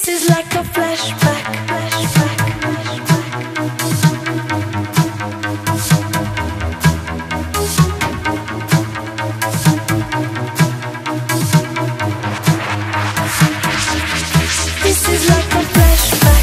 is like a flashback, flashback, this is like a flashback.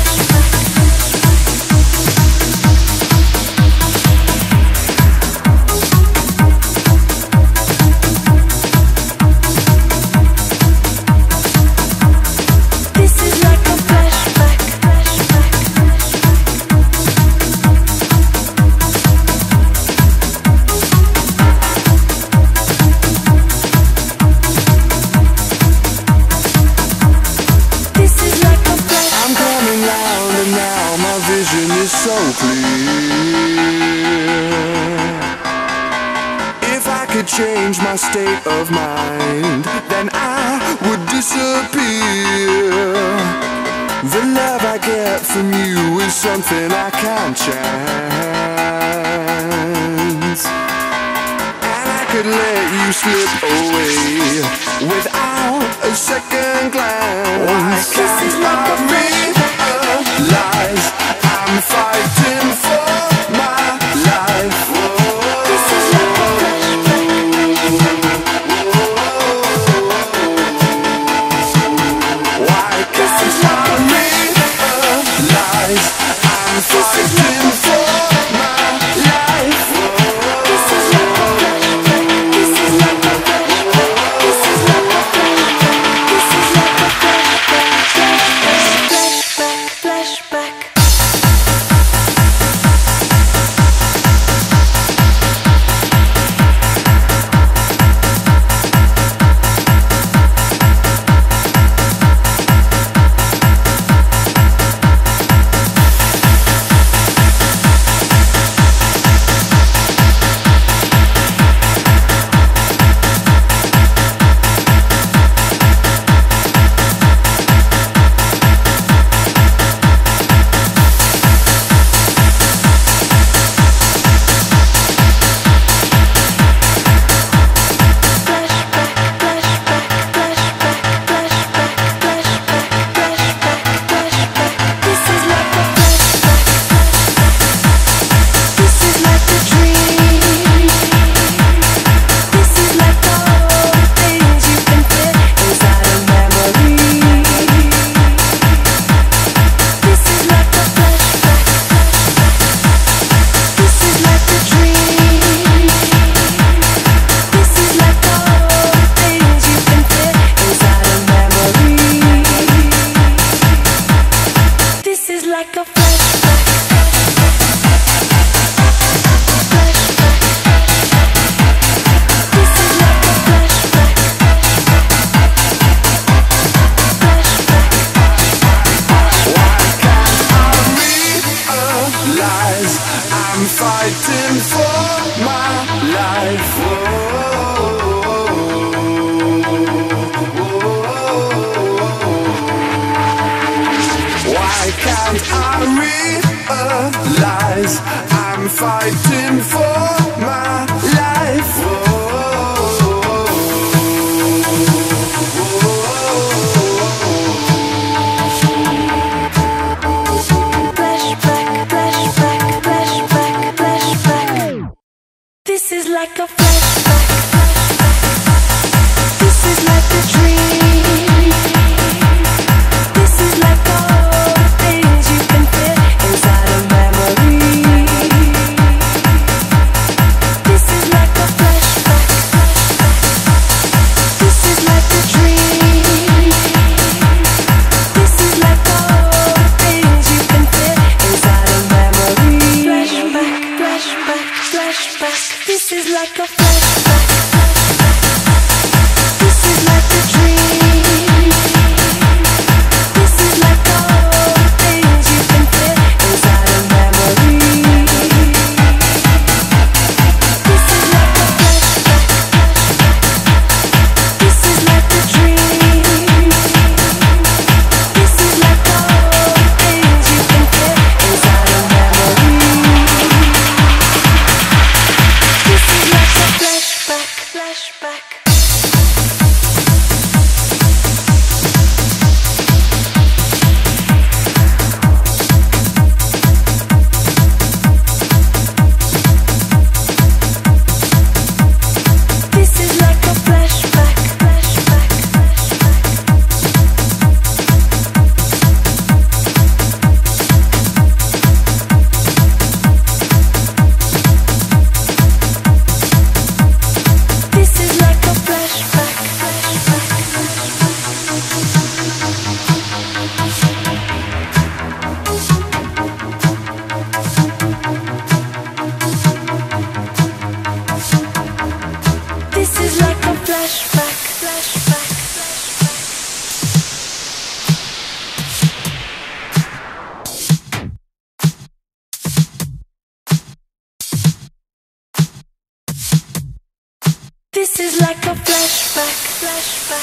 So clear. If I could change my state of mind, then I would disappear. The love I get from you is something I can't chance, and I could let you slip away without a second glance. Why can't I realize I'm fighting for my life? This is like a why can't I realize I'm fighting for my life? This is like a this is like a this is like a this is like a flashback. I'm fighting for my life. Why can't I realize I'm fighting for my life? This is like a flashback. This is like a dream. This is like all the things you can fit inside a memory. is like a flashback, flashback.